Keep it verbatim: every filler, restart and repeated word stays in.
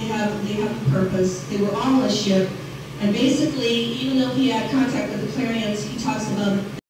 have, they have a purpose. They were all on a ship. And basically, even though he had contact with the Clarions, he talks about